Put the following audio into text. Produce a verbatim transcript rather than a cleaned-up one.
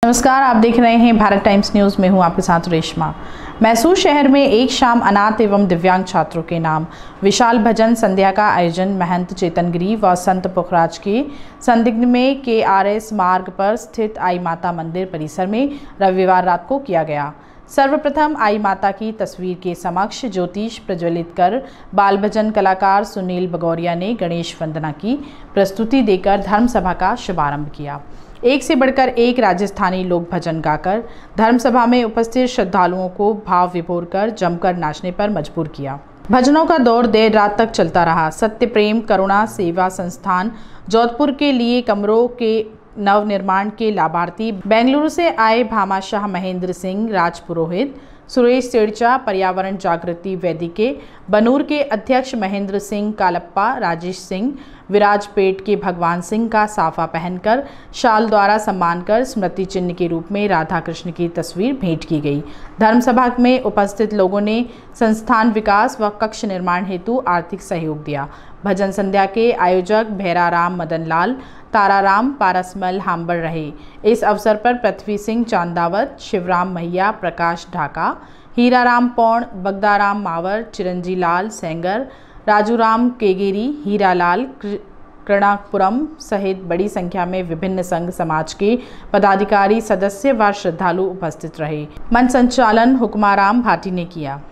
नमस्कार, आप देख रहे हैं भारत टाइम्स न्यूज़ में हूं आपके साथ रेशमा। मैसूर शहर में एक शाम अनाथ एवं दिव्यांग छात्रों के नाम विशाल भजन संध्या का आयोजन महंत चेतनगिरी व संत पुखराज के संदिग्ध में के आर एस मार्ग पर स्थित आई माता मंदिर परिसर में रविवार रात को किया गया। सर्वप्रथम आई माता की तस्वीर के समक्ष ज्योतिष प्रज्वलित कर बाल भजन कलाकार सुनील बगौरिया ने गणेश वंदना की प्रस्तुति देकर धर्म सभा का शुभारंभ किया। एक से बढ़कर एक राजस्थानी लोक भजन गाकर धर्मसभा में उपस्थित श्रद्धालुओं को भाव विभोर कर जमकर नाचने पर मजबूर किया। भजनों का दौर देर रात तक चलता रहा। सत्य प्रेम करुणा सेवा संस्थान जोधपुर के लिए कमरों के नव निर्माण के लाभार्थी बेंगलुरु से आए भामाशाह महेंद्र सिंह राजपुरोहित, सुरेश सेड़चा पर्यावरण जागृति वेदिके, बनूर के अध्यक्ष महेंद्र सिंह कालप्पा, राजेश सिंह, विराजपेट के भगवान सिंह का साफा पहनकर शाल द्वारा सम्मान कर स्मृति चिन्ह के रूप में राधा कृष्ण की तस्वीर भेंट की गई। धर्मसभा में उपस्थित लोगों ने संस्थान विकास व कक्ष निर्माण हेतु आर्थिक सहयोग दिया। भजन संध्या के आयोजक भैराराम मदन लाल, ताराराम पारसमल हाम्बड़ रहे। इस अवसर पर पृथ्वी सिंह चांदावत, शिवराम मैया, प्रकाश ढाका, हीराराम पौण, बगदाराम मावर, चिरंजी लाल सेंगर, राजूराम केगेरी, हीरालाल कृणापुरम सहित बड़ी संख्या में विभिन्न संघ समाज के पदाधिकारी, सदस्य व श्रद्धालु उपस्थित रहे। मंच संचालन हुक्माराम भाटी ने किया।